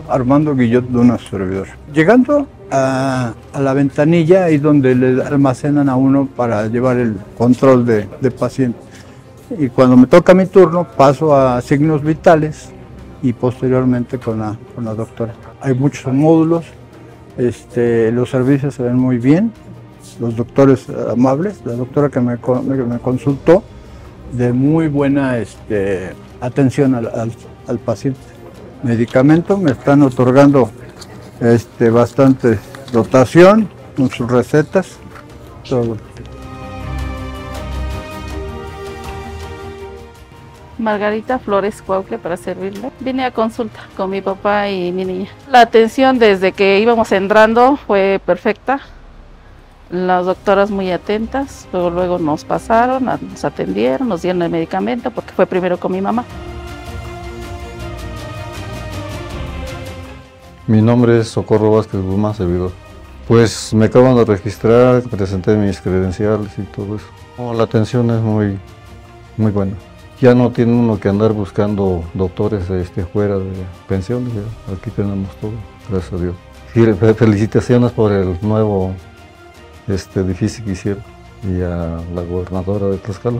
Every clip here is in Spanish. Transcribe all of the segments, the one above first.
Armando Guillot Luna, su servidor. Llegando a la ventanilla, ahí donde le almacenan a uno para llevar el control de paciente. Y cuando me toca mi turno, paso a signos vitales y posteriormente con la doctora. Hay muchos módulos, los servicios se ven muy bien, los doctores amables, la doctora que me consultó, de muy buena atención al paciente. Medicamento, me están otorgando bastante dotación con sus recetas, todo. Margarita Flores Cuautle, para servirle. Vine a consulta con mi papá y mi niña. La atención desde que íbamos entrando fue perfecta. Las doctoras muy atentas, luego nos pasaron, nos atendieron, nos dieron el medicamento porque fue primero con mi mamá. Mi nombre es Socorro Vázquez Guzmán, servidor. Pues me acaban de registrar, presenté mis credenciales y todo eso. La atención es muy buena. Ya no tiene uno que andar buscando doctores fuera de pensiones, ya. Aquí tenemos todo, gracias a Dios. Y felicitaciones por el nuevo edificio que hicieron y a la gobernadora de Tlaxcala.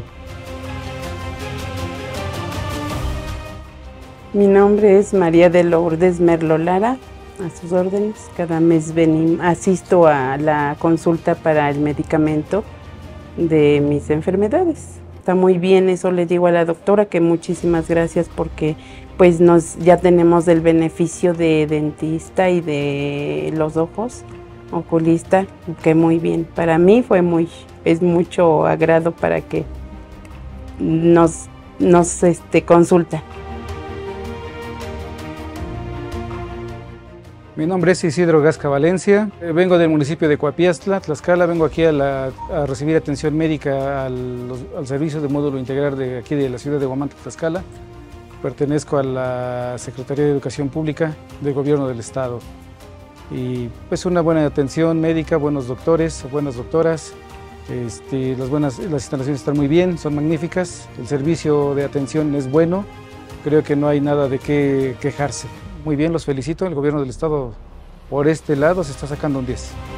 Mi nombre es María de Lourdes Merlo Lara, a sus órdenes. Cada mes asisto a la consulta para el medicamento de mis enfermedades. Está muy bien, eso le digo a la doctora, que muchísimas gracias porque pues ya tenemos el beneficio de dentista y de los ojos, oculista, que muy bien. Para mí es mucho agrado para que nos consulta. Mi nombre es Isidro Gasca Valencia, vengo del municipio de Coapiaxtla, Tlaxcala, vengo aquí a recibir atención médica al servicio de módulo integral de aquí de la ciudad de Huamantla, Tlaxcala. Pertenezco a la Secretaría de Educación Pública del Gobierno del Estado. Y pues una buena atención médica, buenos doctores, buenas doctoras, las instalaciones están muy bien, son magníficas, el servicio de atención es bueno, creo que no hay nada de qué quejarse. Muy bien, los felicito, el Gobierno del Estado por este lado se está sacando un 10.